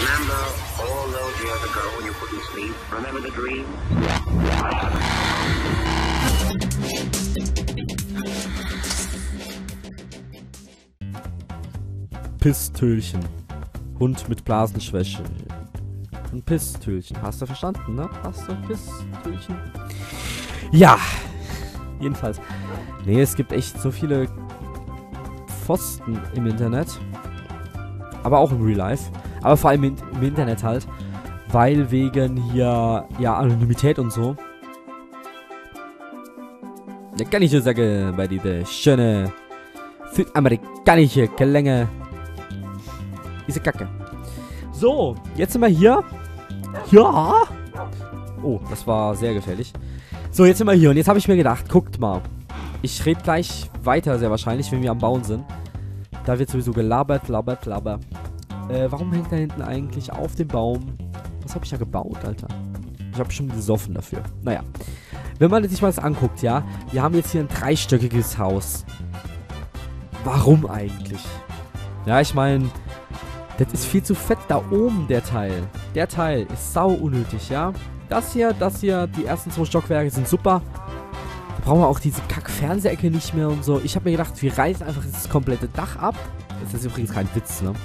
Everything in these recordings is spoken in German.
Remember all those years ago when you couldn't sleep? Remember the dream? Pistölchen. Hund mit Blasenschwäche. Ein Pistölchen. Hast du verstanden, ne? Hast du Pistölchen? Ja. Jedenfalls. Nee, es gibt echt so viele Pfosten im Internet. Aber auch im Real Life. Aber vor allem im Internet halt. Weil wegen hier, ja, Anonymität und so. Da kann ich nur sagen, bei dieser schönen südamerikanische Klänge. Diese Kacke. So, jetzt sind wir hier. Ja. Oh, das war sehr gefährlich. So, jetzt sind wir hier. Und jetzt habe ich mir gedacht, guckt mal. Ich rede gleich weiter, sehr wahrscheinlich, wenn wir am Bauen sind. Da wird sowieso gelabert, labert. Warum hängt da hinten eigentlich auf dem Baum? Was habe ich da gebaut, Alter? Ich habe schon gesoffen dafür. Naja. Wenn man sich mal das anguckt, ja. Wir haben jetzt hier ein dreistöckiges Haus. Warum eigentlich? Ja, ich meine, das ist viel zu fett da oben, der Teil. Der Teil ist sau unnötig, ja. Das hier, die ersten 2 Stockwerke sind super. Da brauchen wir auch diese Kack-Fernsehecke nicht mehr und so. Ich habe mir gedacht, wir reißen einfach das komplette Dach ab. Das ist übrigens kein Witz, ne?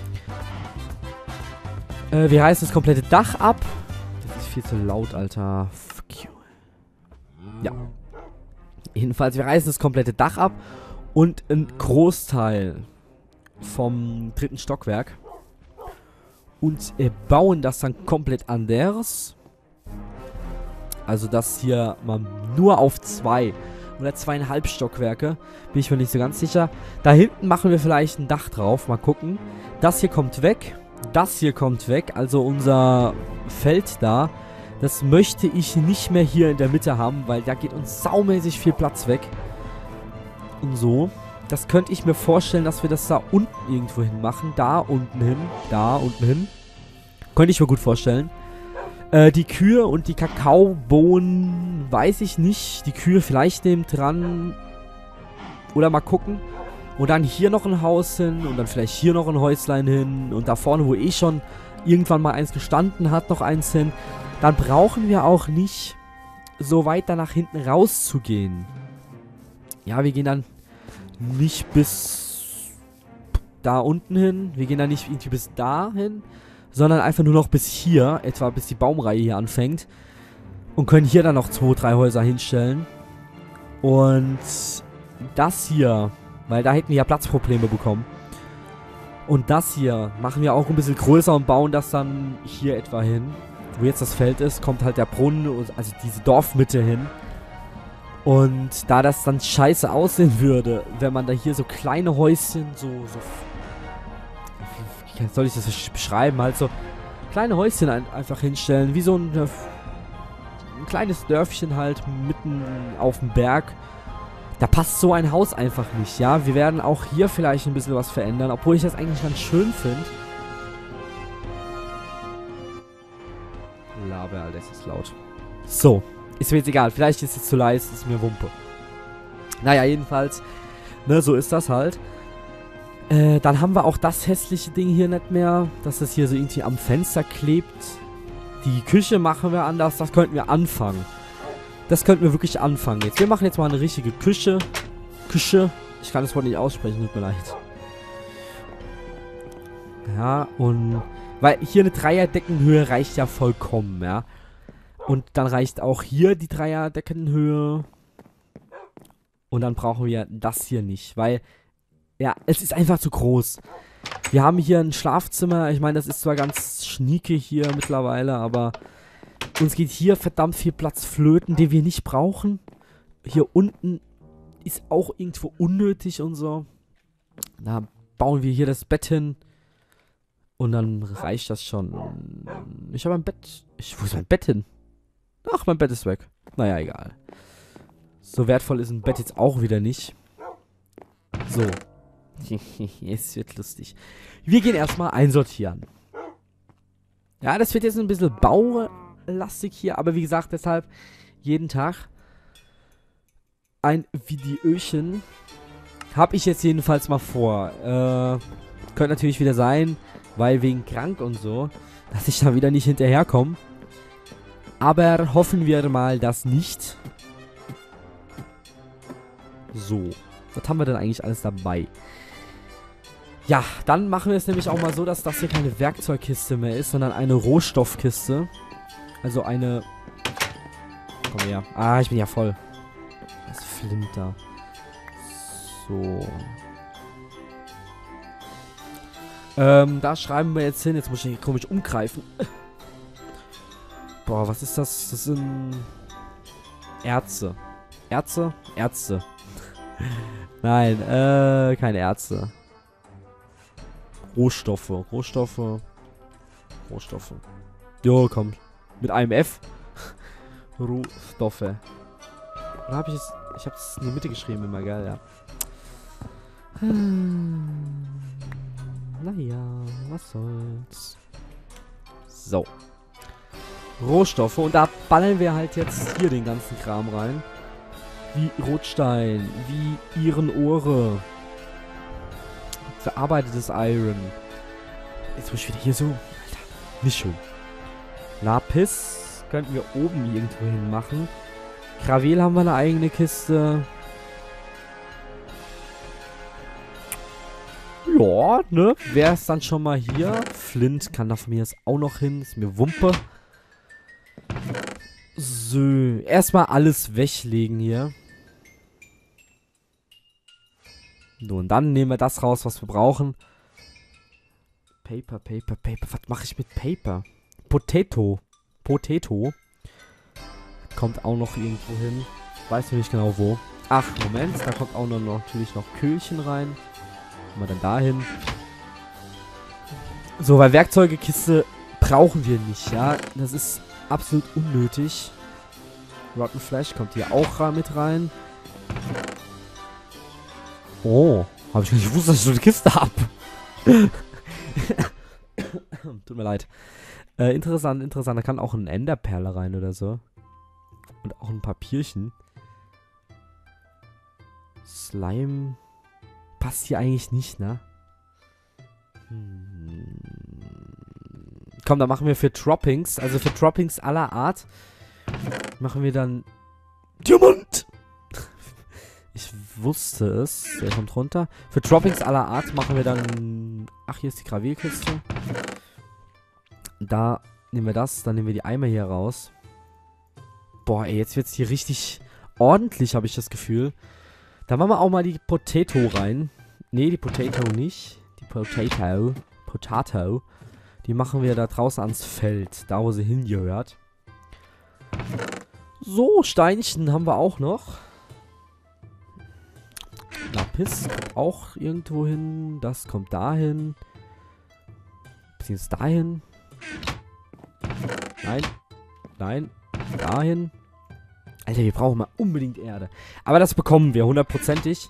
Wir reißen das komplette Dach ab. Das ist viel zu laut, Alter. Fuck you. Ja. Jedenfalls, wir reißen das komplette Dach ab. Und ein Großteil vom 3. Stockwerk. Und bauen das dann komplett anders. Also das hier mal nur auf 2 oder 2,5 Stockwerke. Bin ich mir nicht so ganz sicher. Da hinten machen wir vielleicht ein Dach drauf. Mal gucken. Das hier kommt weg. Das hier kommt weg. Also unser Feld da. Das möchte ich nicht mehr hier in der Mitte haben, weil da geht uns saumäßig viel Platz weg. Und so. Das könnte ich mir vorstellen, dass wir das da unten irgendwo hin machen. Da unten hin. Da unten hin. Könnte ich mir gut vorstellen. Die Kühe und die Kakaobohnen weiß ich nicht. Die Kühe vielleicht neben dran. Oder mal gucken. Und dann hier noch ein Haus hin. Und dann vielleicht hier noch ein Häuslein hin. Und da vorne, wo eh schon irgendwann mal eins gestanden hat, noch eins hin. Dann brauchen wir auch nicht so weit da nach hinten rauszugehen. Ja, wir gehen dann nicht bis da unten hin. Wir gehen dann nicht irgendwie bis da hin. Sondern einfach nur noch bis hier. Etwa bis die Baumreihe hier anfängt. Und können hier dann noch 2, 3 Häuser hinstellen. Und das hier, weil da hätten wir ja Platzprobleme bekommen. Und das hier machen wir auch ein bisschen größer und bauen das dann hier etwa hin. Wo jetzt das Feld ist, kommt halt der Brunnen, also diese Dorfmitte hin. Und da das dann scheiße aussehen würde, wenn man da hier so kleine Häuschen, wie soll ich das beschreiben, halt so kleine Häuschen einfach hinstellen, wie so ein kleines Dörfchen halt mitten auf dem Berg. Da passt so ein Haus einfach nicht, ja. Wir werden auch hier vielleicht ein bisschen was verändern, obwohl ich das eigentlich ganz schön finde. Laber, Alter, das ist laut. So, ist mir jetzt egal. Vielleicht ist es zu leise, ist mir Wumpe. Naja, jedenfalls, ne, so ist das halt. Dann haben wir auch das hässliche Ding hier nicht mehr, dass das hier so irgendwie am Fenster klebt. Die Küche machen wir anders, das könnten wir anfangen. Das könnten wir wirklich anfangen jetzt. Wir machen jetzt mal eine richtige Küche. Ich kann das Wort nicht aussprechen, tut mir leid. Ja, und weil hier eine Dreierdeckenhöhe reicht ja vollkommen, ja. Und dann reicht auch hier die Dreierdeckenhöhe. Und dann brauchen wir das hier nicht, weil, ja, es ist einfach zu groß. Wir haben hier ein Schlafzimmer. Ich meine, das ist zwar ganz schnieke hier mittlerweile, aber uns geht hier verdammt viel Platz flöten, den wir nicht brauchen. Hier unten ist auch irgendwo unnötig und so. Da bauen wir hier das Bett hin. Und dann reicht das schon. Ich habe ein Bett. Wo ist mein Bett hin? Ach, mein Bett ist weg. Naja, egal. So wertvoll ist ein Bett jetzt auch wieder nicht. So. Es wird lustig. Wir gehen erstmal einsortieren. Ja, das wird jetzt ein bisschen baulastig hier. Aber wie gesagt, deshalb jeden Tag ein Videochen. Habe ich jetzt jedenfalls mal vor. Könnte natürlich wieder sein, weil wegen krank und so, dass ich da wieder nicht hinterherkomme. Aber hoffen wir mal, dass nicht. So, was haben wir denn eigentlich alles dabei? Ja, dann machen wir es nämlich auch mal so, dass das hier keine Werkzeugkiste mehr ist, sondern eine Rohstoffkiste. Also eine... Komm her. Ah, ich bin ja voll. Das Flint da. So. Da schreiben wir jetzt hin. Jetzt muss ich hier komisch umgreifen. Boah, was ist das? Das sind... Ärzte. Ärzte? Ärzte. Nein, keine Ärzte. Rohstoffe. Jo, komm. Mit einem F. Rohstoffe. Oder habe ich es... Ich habe es in die Mitte geschrieben, immer geil, ja. Naja, was soll's. So. Rohstoffe. Und da ballern wir halt jetzt hier den ganzen Kram rein. Wie Rotstein. Wie Ihrenohre. Verarbeitetes Iron. Jetzt muss ich wieder hier so... Alter, nicht schön. Lapis könnten wir oben irgendwo hin machen. Gravel haben wir eine eigene Kiste. Ja, ne? Wer ist dann schon mal hier? Flint kann da von mir jetzt auch noch hin. Ist mir Wumpe. So. Erstmal alles weglegen hier. So, und dann nehmen wir das raus, was wir brauchen. Paper. Was mache ich mit Paper? Potato. Kommt auch noch irgendwo hin. Weiß noch nicht genau wo. Ach, Moment. Da kommt auch noch natürlich noch Kühlchen rein. Kommen wir dann dahin. So, weil Werkzeugekiste brauchen wir nicht, ja. Das ist absolut unnötig. Rotten Flash kommt hier auch mit rein. Oh, habe ich gar nicht gewusst, dass ich so eine Kiste habe. Tut mir leid. Interessant. Da kann auch ein Enderperle rein oder so. Und auch ein Papierchen. Slime. Passt hier eigentlich nicht, ne? Komm, da machen wir für Droppings. Also für Droppings aller Art. Machen wir dann... Diamant! Ich wusste es. Der kommt runter. Für Droppings aller Art machen wir dann... Ach, hier ist die Gravelkiste. Da nehmen wir das. Dann nehmen wir die Eimer hier raus. Boah, ey, jetzt wird's hier richtig ordentlich, habe ich das Gefühl. Da machen wir auch mal die Potato rein. Nee, die Potato nicht. Die Potato. Die machen wir da draußen ans Feld. Da, wo sie hingehört. So, Steinchen haben wir auch noch. Lapis kommt auch irgendwo hin. Das kommt dahin. Beziehungsweise dahin. Nein. Dahin. Alter, wir brauchen mal unbedingt Erde. Aber das bekommen wir, hundertprozentig.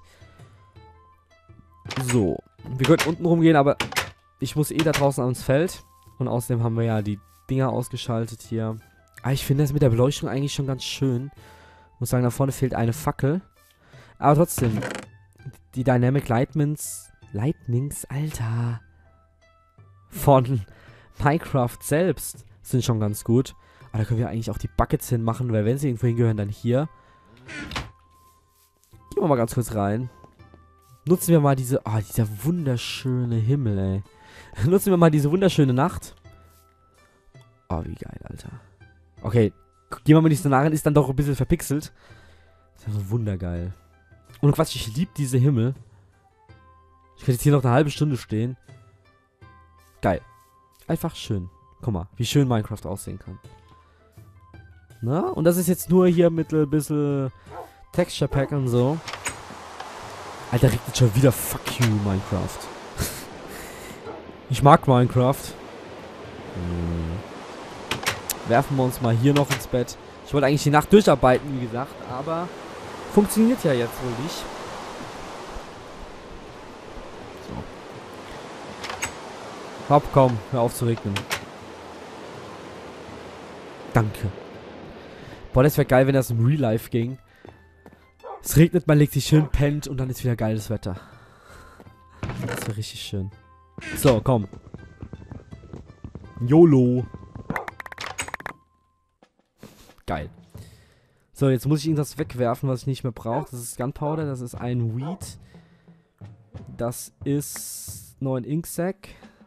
So. Wir könnten unten rumgehen, aber ich muss da draußen ans Feld. Und außerdem haben wir ja die Dinger ausgeschaltet hier. Aber ich finde das mit der Beleuchtung eigentlich schon ganz schön. Muss sagen, da vorne fehlt eine Fackel. Aber trotzdem. Die Dynamic Lightnings, Alter. Von Minecraft selbst sind schon ganz gut. Aber da können wir eigentlich auch die Buckets hinmachen, weil wenn sie irgendwo hingehören, dann hier. Gehen wir mal ganz kurz rein. Nutzen wir mal diese... Oh, dieser wunderschöne Himmel, ey. Nutzen wir mal diese wunderschöne Nacht. Oh, wie geil, Alter. Okay, gehen wir mal nicht so nah ran, ist dann doch ein bisschen verpixelt. Das ist ja wundergeil. Und Quatsch, ich liebe diese Himmel. Ich könnte jetzt hier noch eine halbe Stunde stehen. Geil. Einfach schön. Guck mal, wie schön Minecraft aussehen kann. Na, und das ist jetzt nur hier mit ein bisschen Texture Pack und so. Alter, regnet schon wieder. Fuck you, Minecraft. Ich mag Minecraft. Werfen wir uns mal hier noch ins Bett. Ich wollte eigentlich die Nacht durcharbeiten, wie gesagt, aber funktioniert ja jetzt wohl nicht. So. Hopp, komm, hör auf zu regnen. Danke. Boah, das wäre geil, wenn das im Real Life ging. Es regnet, man legt sich schön, pennt und dann ist wieder geiles Wetter. Das wäre richtig schön. So, komm. YOLO. Geil. So, jetzt muss ich irgendwas wegwerfen, was ich nicht mehr brauche. Das ist Gunpowder, das ist ein Weed. Das ist 9 Inksack.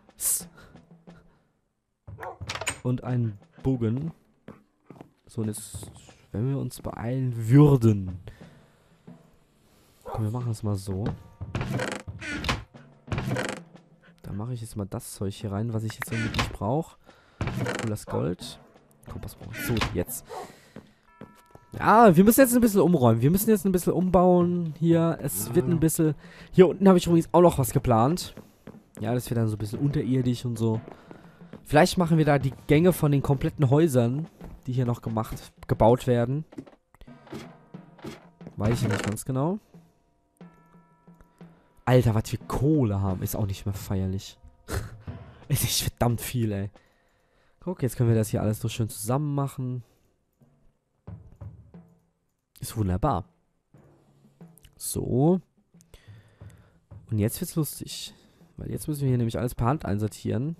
Und ein Bogen. So, und jetzt, wenn wir uns beeilen würden. Komm, wir machen es mal so. Dann mache ich jetzt mal das Zeug hier rein, was ich jetzt irgendwie nicht brauche. Und das Gold. Kompass brauche ich. So, jetzt. Ja, wir müssen jetzt ein bisschen umräumen. Wir müssen jetzt ein bisschen umbauen. Hier, es wird ein bisschen... Hier unten habe ich übrigens auch noch was geplant. Ja, das wird dann so ein bisschen unterirdisch und so. Vielleicht machen wir da die Gänge von den kompletten Häusern, die hier noch gebaut werden. Weiß ich nicht ganz genau. Alter, was wir Kohle haben, ist auch nicht mehr feierlich. Ist echt verdammt viel, ey. Guck, jetzt können wir das hier alles so schön zusammen machen. Ist wunderbar. So. Und jetzt wird's lustig. Weil jetzt müssen wir hier nämlich alles per Hand einsortieren.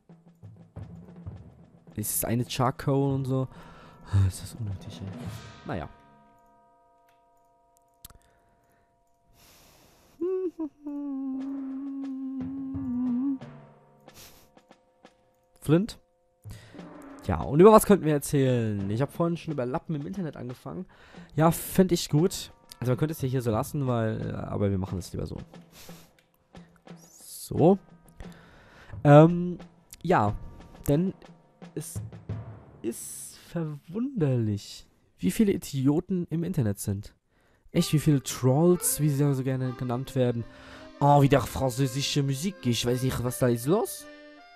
Es ist eine Charcoal und so. Ist das unnötig, ey. Naja. Flint. Ja, und über was könnten wir erzählen? Ich habe vorhin schon über Lappen im Internet angefangen. Ja, fände ich gut. Also man könnte es ja hier so lassen, weil... aber wir machen es lieber so. So. Ja. Denn es ist verwunderlich, wie viele Idioten im Internet sind. Echt, wie viele Trolls, wie sie ja so gerne genannt werden. Oh, wieder französische Musik. Ich weiß nicht, was da ist los.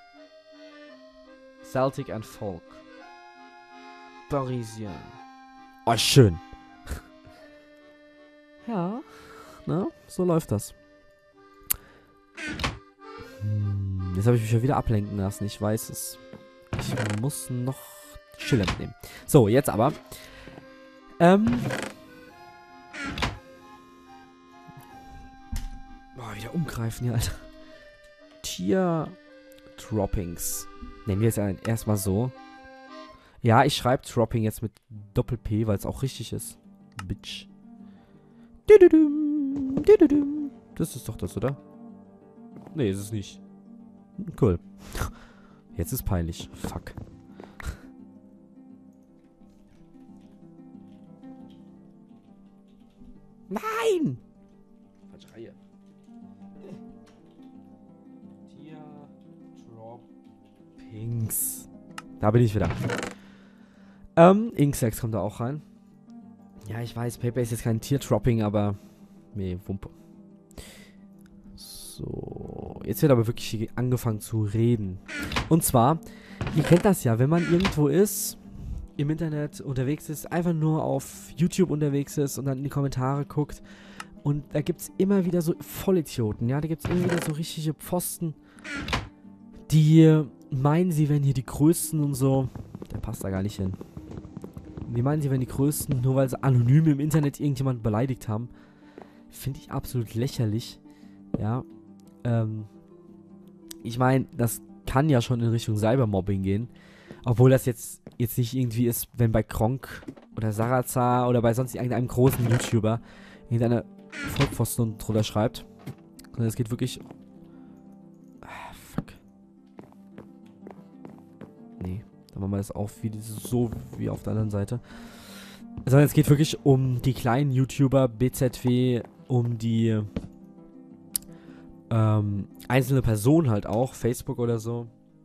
Celtic and Folk. Parisien. Oh, schön. Ja, ne? So läuft das. Jetzt habe ich mich schon wieder ablenken lassen. Ich weiß es. Ich muss noch Schiller mitnehmen. So, jetzt aber. Boah, wieder umgreifen hier, Alter. Tier-Droppings. Nennen wir es ja erstmal so. Ja, ich schreibe Dropping jetzt mit Doppel-P, weil es auch richtig ist. Bitch. Das ist doch das, oder? Nee, ist es nicht. Cool. Jetzt ist peinlich. Fuck. Nein! Falsche Reihe. Tier-Droppings. Da bin ich wieder. Inksacks kommt da auch rein. Ja, ich weiß, Paper ist jetzt kein Tier-Dropping, aber... Nee, Wumpe. So. Jetzt wird aber wirklich angefangen zu reden. Und zwar, ihr kennt das ja, wenn man irgendwo ist, im Internet unterwegs ist, einfach nur auf YouTube unterwegs ist und dann in die Kommentare guckt. Und da gibt es immer wieder so Vollidioten, ja, da gibt es immer wieder so richtige Pfosten, die meinen, sie wären hier die Größten und so. Der passt da gar nicht hin. Die meinen, sie wären die Größten, nur weil sie anonym im Internet irgendjemanden beleidigt haben. Finde ich absolut lächerlich. Ja. Ich meine, das kann ja schon in Richtung Cybermobbing gehen. Obwohl das jetzt nicht irgendwie ist, wenn bei Kronk oder Sarazar oder bei sonst irgendeinem großen YouTuber irgendeine Vollpfosten drunter schreibt. Sondern es geht wirklich... Ah, fuck. Nee, dann machen wir das auch so wie auf der anderen Seite. Sondern es geht wirklich um die kleinen YouTuber, BZW, um die einzelne Personen halt auch, Facebook oder so.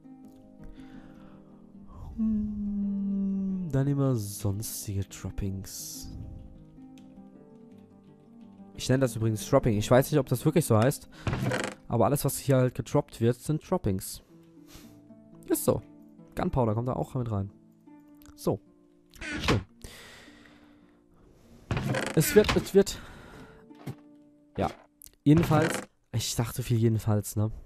Dann immer sonstige Droppings. Ich nenne das übrigens Dropping. Ich weiß nicht, ob das wirklich so heißt. Aber alles, was hier halt gedroppt wird, sind Droppings. Ist so. Gunpowder kommt da auch mit rein. So. Schön. Es wird... Ja. Jedenfalls... Ich dachte viel jedenfalls, ne?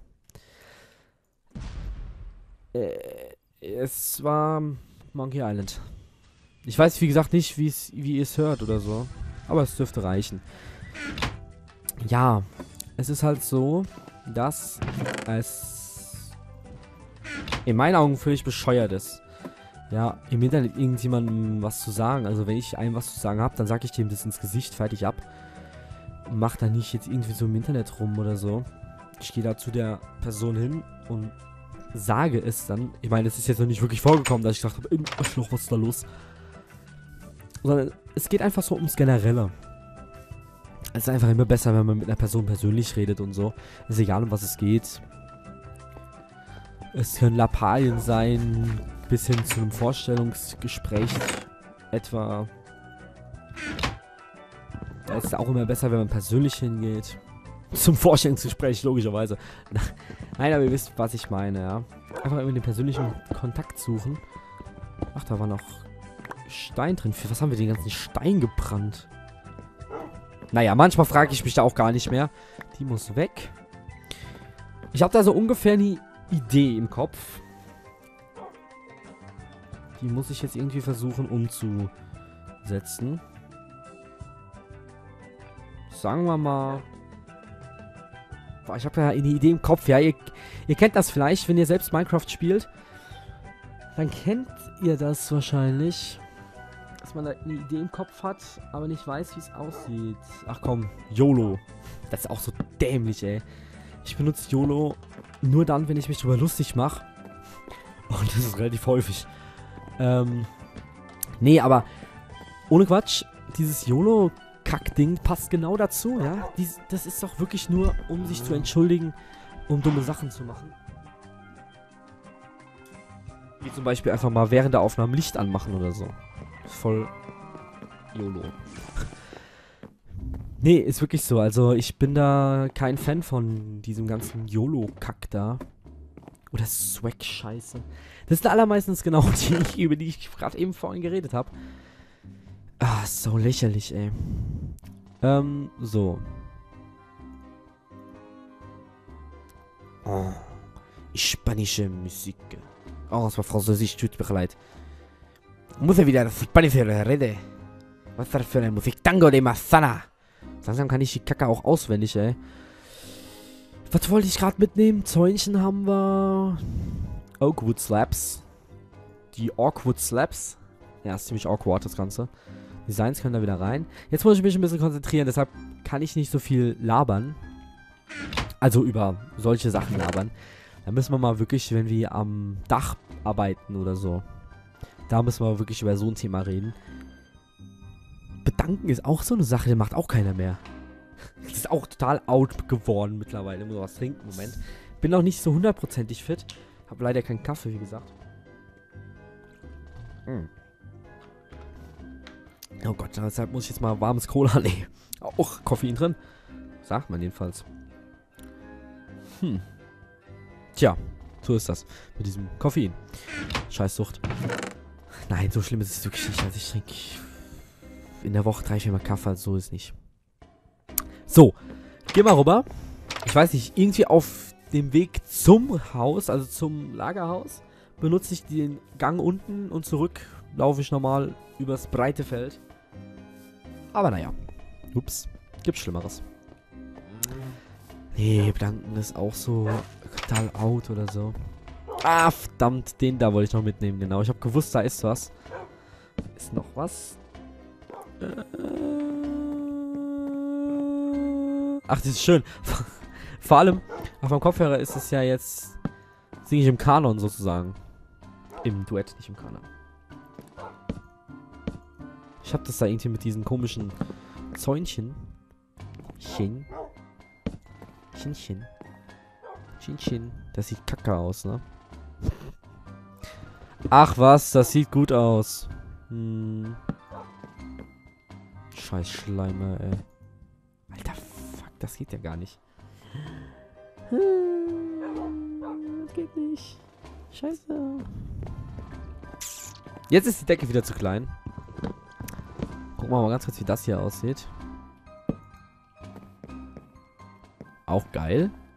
Es war Monkey Island. Ich weiß, wie gesagt, nicht, wie ihr es hört oder so. Aber es dürfte reichen. Ja, es ist halt so, dass es in meinen Augen völlig bescheuert ist. Ja, im Internet irgendjemandem was zu sagen. Also wenn ich einem was zu sagen habe, dann sage ich dem das ins Gesicht, fertig ab. Mach da nicht jetzt irgendwie so im Internet rum oder so. Ich gehe da zu der Person hin und sage es dann. Ich meine, es ist jetzt noch nicht wirklich vorgekommen, dass ich gedacht habe, Arschloch, was ist da los? Sondern es geht einfach so ums Generelle. Es ist einfach immer besser, wenn man mit einer Person persönlich redet und so. Ist egal, um was es geht. Es können Lappalien sein, bis hin zu einem Vorstellungsgespräch etwa. Da ist es auch immer besser, wenn man persönlich hingeht. Zum Vorstellungsgespräch, logischerweise. Nein, aber ihr wisst, was ich meine, ja. Einfach immer den persönlichen Kontakt suchen. Ach, da war noch Stein drin. Für was haben wir den ganzen Stein gebrannt? Naja, manchmal frage ich mich da auch gar nicht mehr. Die muss weg. Ich habe da so ungefähr eine Idee im Kopf. Die muss ich jetzt irgendwie versuchen umzusetzen. Sagen wir mal... Boah, ich habe ja eine Idee im Kopf. Ja, ihr kennt das vielleicht, wenn ihr selbst Minecraft spielt. Dann kennt ihr das wahrscheinlich. Dass man da eine Idee im Kopf hat, aber nicht weiß, wie es aussieht. Ach komm, YOLO. Das ist auch so dämlich, ey. Ich benutze YOLO nur dann, wenn ich mich drüber lustig mache. Und das ist relativ häufig. Nee, aber ohne Quatsch, dieses YOLO-Kack-Ding passt genau dazu, ja. Das ist doch wirklich nur, um sich zu entschuldigen, um dumme Sachen zu machen. Wie zum Beispiel einfach mal während der Aufnahme Licht anmachen oder so. Voll YOLO. Nee, ist wirklich so. Also ich bin da kein Fan von diesem ganzen YOLO-Kack da. Oder Swag-Scheiße. Das sind allermeistens genau die, über die ich gerade eben vorhin geredet habe. Ah, so lächerlich, ey. So. Oh. Spanische Musik. Oh, das war Französisch, tut mir leid. Muss ja wieder Spanisch reden. Was ist das für eine Musik? Tango de Manzana. Langsam kann ich die Kacke auch auswendig, ey. Was wollte ich gerade mitnehmen? Zäunchen haben wir. Oakwood Slabs. Die Awkward Slabs. Ja, ist ziemlich awkward, das Ganze. Designs können da wieder rein. Jetzt muss ich mich ein bisschen konzentrieren, deshalb kann ich nicht so viel labern. Also über solche Sachen labern. Da müssen wir mal wirklich, wenn wir am Dach arbeiten oder so. Da müssen wir wirklich über so ein Thema reden. Bedanken ist auch so eine Sache, die macht auch keiner mehr. Das ist auch total out geworden mittlerweile. Ich muss was trinken, Moment. Bin noch nicht so hundertprozentig fit. Hab leider keinen Kaffee, wie gesagt. Oh Gott, deshalb muss ich jetzt mal warmes Cola nehmen. Auch Koffein drin. Sagt man jedenfalls. Tja, so ist das. Mit diesem Koffein. Scheißsucht. Nein, so schlimm ist es wirklich nicht. Also ich trinke in der Woche 3-4 Mal Kaffee, also so ist es nicht. So, geh mal rüber. Ich weiß nicht, irgendwie auf dem Weg zum Haus, also zum Lagerhaus, benutze ich den Gang unten und zurück laufe ich normal übers breite Feld. Aber naja. Ups, gibt's Schlimmeres. Nee, bedanken ist auch so total out oder so. Ah, verdammt, den da wollte ich noch mitnehmen, genau. Ich habe gewusst, da ist was. Ist noch was? Ach, das ist schön. Vor allem, auf meinem Kopfhörer ist es ja jetzt... Singe ich im Kanon sozusagen. Im Duett, nicht im Kanon. Ich hab das da irgendwie mit diesen komischen Zäunchen. Chin. Das sieht kacke aus, ne? Ach was, das sieht gut aus. Scheiß Schleimer, ey. Alter, fuck, das geht ja gar nicht. Das geht nicht. Scheiße. Jetzt ist die Decke wieder zu klein. Gucken wir mal ganz kurz, wie das hier aussieht. Auch geil.